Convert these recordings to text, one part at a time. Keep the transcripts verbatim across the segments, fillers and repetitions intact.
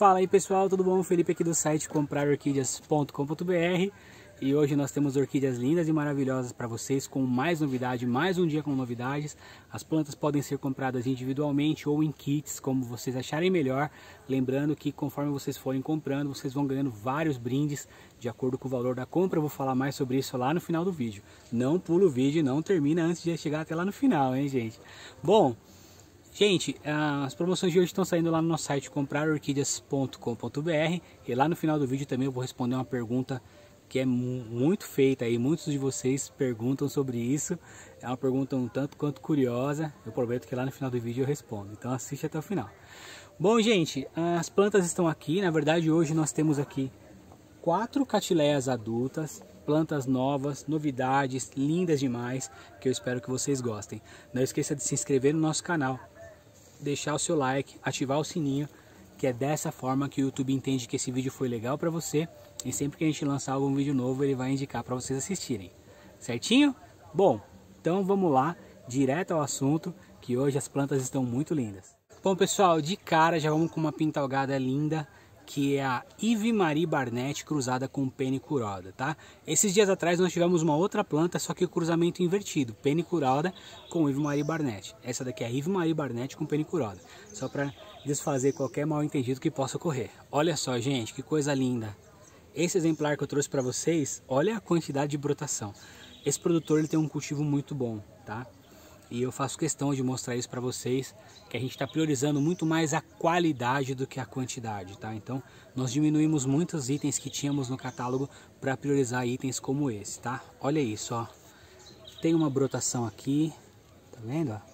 Fala aí pessoal, tudo bom? Felipe aqui do site comprar orquídeas ponto com ponto br e hoje nós temos orquídeas lindas e maravilhosas para vocês com mais novidade, mais um dia com novidades. As plantas podem ser compradas individualmente ou em kits, como vocês acharem melhor. Lembrando que conforme vocês forem comprando, vocês vão ganhando vários brindes de acordo com o valor da compra. Eu vou falar mais sobre isso lá no final do vídeo. Não pula o vídeo e não termina antes de chegar até lá no final, hein gente? Bom... Gente, as promoções de hoje estão saindo lá no nosso site comprar orquídeas ponto com ponto br e lá no final do vídeo também eu vou responder uma pergunta que é muito feita aí, muitos de vocês perguntam sobre isso, é uma pergunta um tanto quanto curiosa, eu prometo que lá no final do vídeo eu respondo, então assiste até o final. Bom gente, as plantas estão aqui, na verdade hoje nós temos aqui quatro catileias adultas, plantas novas, novidades, lindas demais, que eu espero que vocês gostem. Não esqueça de se inscrever no nosso canal, deixar o seu like, ativar o sininho, que é dessa forma que o YouTube entende que esse vídeo foi legal para você e sempre que a gente lançar algum vídeo novo ele vai indicar para vocês assistirem, certinho? Bom, então vamos lá, direto ao assunto, que hoje as plantas estão muito lindas. Bom pessoal, de cara já vamos com uma pintalgada linda, que é a Ivy Marie Barnett cruzada com Penicuroda, tá? Esses dias atrás nós tivemos uma outra planta, só que o cruzamento invertido, Penicuroda com Ivy Marie Barnett. Essa daqui é a Ivy Marie Barnett com Penicuroda, só para desfazer qualquer mal entendido que possa ocorrer. Olha só, gente, que coisa linda! Esse exemplar que eu trouxe para vocês, olha a quantidade de brotação. Esse produtor ele tem um cultivo muito bom, tá? E eu faço questão de mostrar isso para vocês, que a gente está priorizando muito mais a qualidade do que a quantidade, tá? Então, nós diminuímos muitos itens que tínhamos no catálogo para priorizar itens como esse, tá? Olha isso, ó. Tem uma brotação aqui, tá vendo, ó?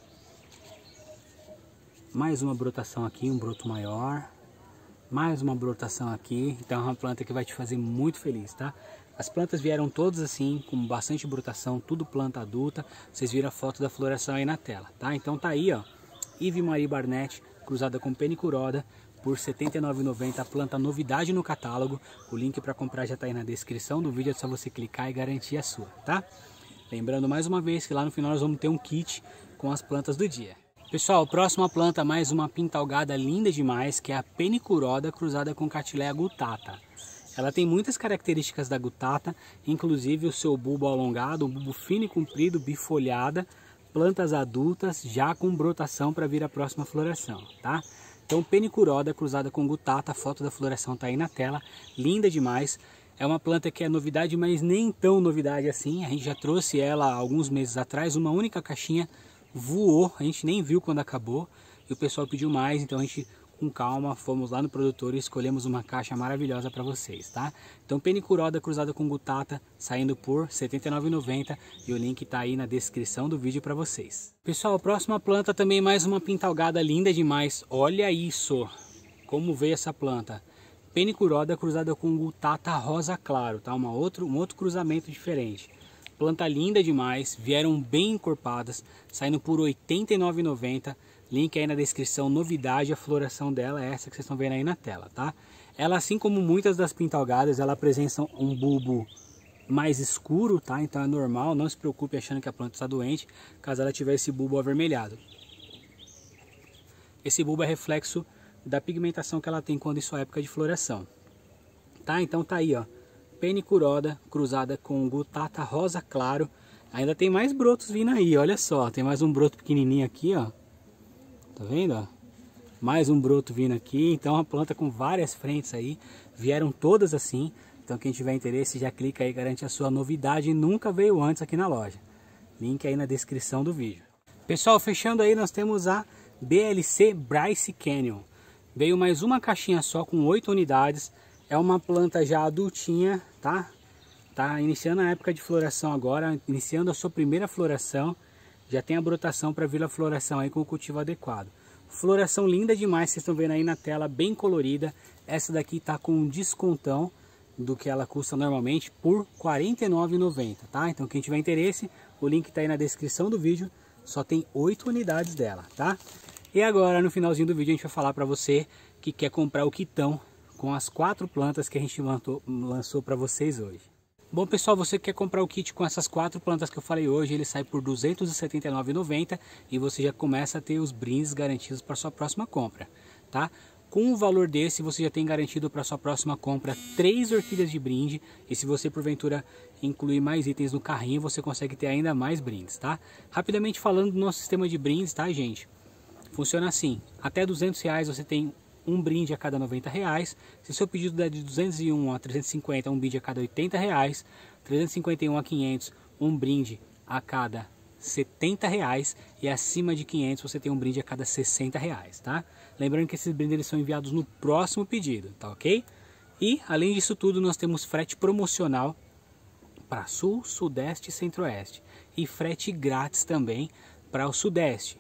Mais uma brotação aqui, um broto maior. Mais uma brotação aqui, então é uma planta que vai te fazer muito feliz, tá? As plantas vieram todas assim, com bastante brotação, tudo planta adulta. Vocês viram a foto da floração aí na tela, tá? Então tá aí, ó, Ivy Marie Barnett cruzada com Penicuroda por setenta e nove reais e noventa centavos, a planta novidade no catálogo. O link para comprar já tá aí na descrição do vídeo, é só você clicar e garantir a sua, tá? Lembrando mais uma vez que lá no final nós vamos ter um kit com as plantas do dia. Pessoal, próxima planta, mais uma pintalgada linda demais, que é a Penicuroda cruzada com Catileia gutata. Ela tem muitas características da gutata, inclusive o seu bulbo alongado, um bulbo fino e comprido, bifolhada, plantas adultas já com brotação para vir a próxima floração, tá? Então Penicuroda cruzada com gutata, a foto da floração tá aí na tela, linda demais. É uma planta que é novidade, mas nem tão novidade assim, a gente já trouxe ela há alguns meses atrás, uma única caixinha, voou, a gente nem viu quando acabou e o pessoal pediu mais, então a gente com calma fomos lá no produtor e escolhemos uma caixa maravilhosa para vocês, tá? Então Penicuroda cruzada com gutata saindo por setenta e nove reais e noventa centavos e o link tá aí na descrição do vídeo para vocês. Pessoal, a próxima planta também mais uma pintalgada linda demais, olha isso, como veio essa planta. Penicuroda cruzada com gutata rosa claro, tá? Uma outro, um outro cruzamento diferente. Planta linda demais, vieram bem encorpadas, saindo por oitenta e nove reais e noventa centavos. Link aí na descrição, novidade, a floração dela é essa que vocês estão vendo aí na tela, tá? Ela, assim como muitas das pintalgadas, ela apresenta um bulbo mais escuro, tá? Então é normal, não se preocupe achando que a planta está doente, caso ela tiver esse bulbo avermelhado. Esse bulbo é reflexo da pigmentação que ela tem quando em sua época de floração, tá? Então tá aí, ó. Penicuroda cruzada com gutata rosa claro. Ainda tem mais brotos vindo aí, olha só. Tem mais um broto pequenininho aqui, ó. Tá vendo, ó? Mais um broto vindo aqui. Então uma planta com várias frentes aí. Vieram todas assim. Então quem tiver interesse já clica aí, garante a sua novidade. Nunca veio antes aqui na loja. Link aí na descrição do vídeo. Pessoal, fechando aí nós temos a B L C Bryce Canyon. Veio mais uma caixinha só com oito unidades. É uma planta já adultinha, tá? Tá iniciando a época de floração agora, iniciando a sua primeira floração. Já tem a brotação para vir a floração aí com o cultivo adequado. Floração linda demais, vocês estão vendo aí na tela, bem colorida. Essa daqui tá com um descontão do que ela custa normalmente por quarenta e nove reais e noventa centavos, tá? Então quem tiver interesse, o link tá aí na descrição do vídeo. Só tem oito unidades dela, tá? E agora no finalzinho do vídeo a gente vai falar para você que quer comprar o kitão com as quatro plantas que a gente lançou, lançou para vocês hoje. Bom pessoal, você que quer comprar o kit com essas quatro plantas que eu falei hoje, ele sai por duzentos e setenta e nove reais e noventa centavos e você já começa a ter os brindes garantidos para sua próxima compra, tá? Com um valor desse, você já tem garantido para sua próxima compra três orquídeas de brinde. E se você porventura incluir mais itens no carrinho, você consegue ter ainda mais brindes, tá? Rapidamente falando do nosso sistema de brindes, tá, gente? Funciona assim: até duzentos reais você tem um brinde a cada noventa reais. Se seu pedido é de duzentos e um a trezentos e cinquenta, um brinde a cada oitenta reais. trezentos e cinquenta e um a quinhentos, um brinde a cada setenta reais, e acima de quinhentos você tem um brinde a cada sessenta reais, tá? Lembrando que esses brindes eles são enviados no próximo pedido, tá ok? E além disso tudo, nós temos frete promocional para sul, sudeste e centro-oeste, e frete grátis também para o sudeste.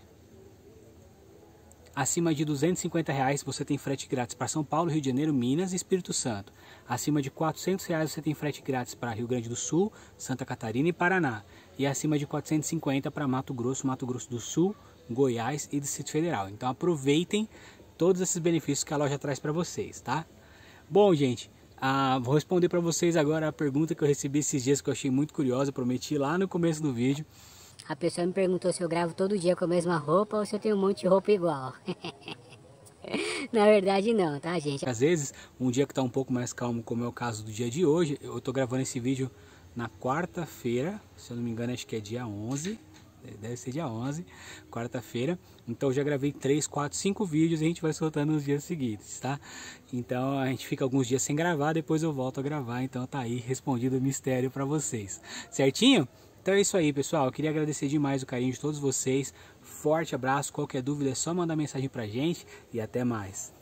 Acima de duzentos e cinquenta reais você tem frete grátis para São Paulo, Rio de Janeiro, Minas e Espírito Santo. Acima de quatrocentos reais você tem frete grátis para Rio Grande do Sul, Santa Catarina e Paraná. E acima de quatrocentos e cinquenta para Mato Grosso, Mato Grosso do Sul, Goiás e Distrito Federal. Então aproveitem todos esses benefícios que a loja traz para vocês, tá? Bom, gente, ah, vou responder para vocês agora a pergunta que eu recebi esses dias, que eu achei muito curiosa, prometi lá no começo do vídeo. A pessoa me perguntou se eu gravo todo dia com a mesma roupa ou se eu tenho um monte de roupa igual. Na verdade não, tá, gente? Às vezes, um dia que tá um pouco mais calmo, como é o caso do dia de hoje, eu tô gravando esse vídeo na quarta-feira, se eu não me engano acho que é dia onze, deve ser dia onze, quarta-feira. Então eu já gravei três, quatro, cinco vídeos e a gente vai soltando nos dias seguintes, tá? Então a gente fica alguns dias sem gravar, depois eu volto a gravar, então tá aí respondido o mistério pra vocês, certinho? Então é isso aí, pessoal, eu queria agradecer demais o carinho de todos vocês, forte abraço, qualquer dúvida é só mandar mensagem pra gente e até mais.